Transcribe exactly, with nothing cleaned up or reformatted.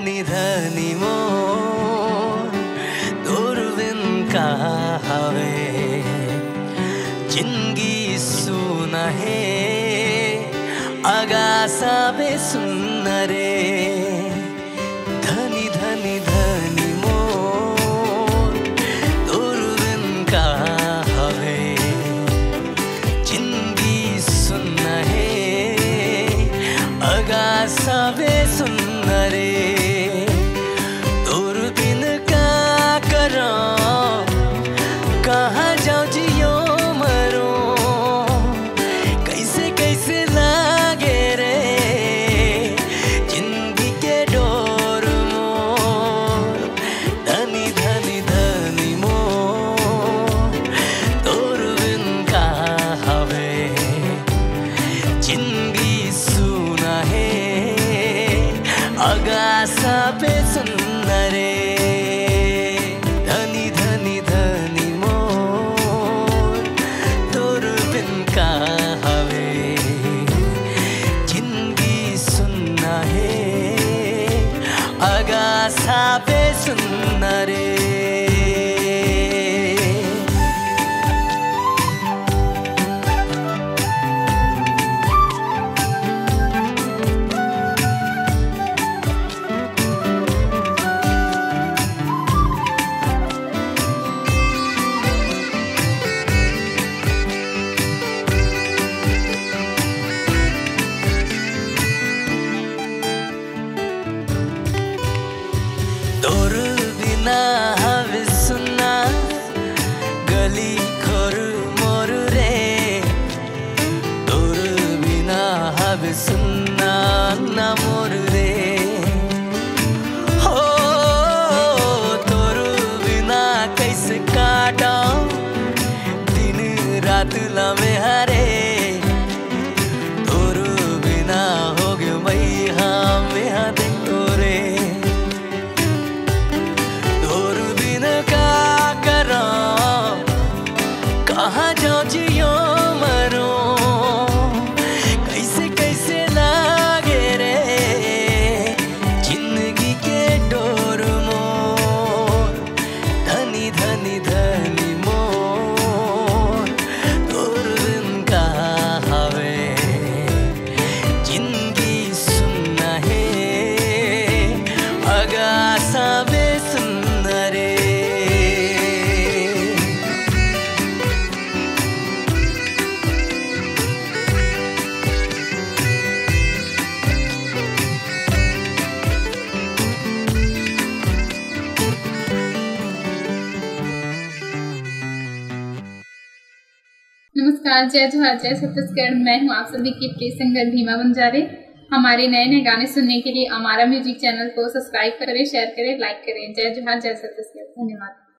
धनी धनी मोर दूरबीन का हवे जिंदगी सुना है आगासा बे सुन रे धनी धनी धनी मोर दूरबीन का हवे जिंदगी सुना है आगासा बे सुन रे दूरबीन का करो कहाँ जाओ जियो मरो कैसे कैसे लागे रे जिंदगी के डोर मोर धनी धनी धनी मोर दूरबीन का हवे जिंदगी सुना है आगासा पे सुन रे धनी धनी धनी मोर दूरबीन का हवे जिंदगी सुनना है आगासा पे सुन रे दूरबीन हवे सुना गली खोर मोर रे दूरबीन हवे सुना ना मोर रे हो दूरबीन कैसे काटा दिन रात लमे हरे दूरबीन हो गए मैं हाँ मैं हाँ देखो रे कहाँ जाओ जियो मरो कैसे कैसे लागे रे जिंदगी के डोर मोर धनी धनी धनी मोर दूरबीन का हवे जिंदगी सुनना है आगासा बे सुन रे नमस्कार, जय जोहार, जय छत्तीसगढ़। मैं हूँ आप सभी की प्रिय सिंगर भीमा बंजारे। हमारे नए नए गाने सुनने के लिए अमारा म्यूजिक चैनल को सब्सक्राइब करें, शेयर करें, लाइक करें। जय जोहार, जय छत्तीसगढ़। धन्यवाद।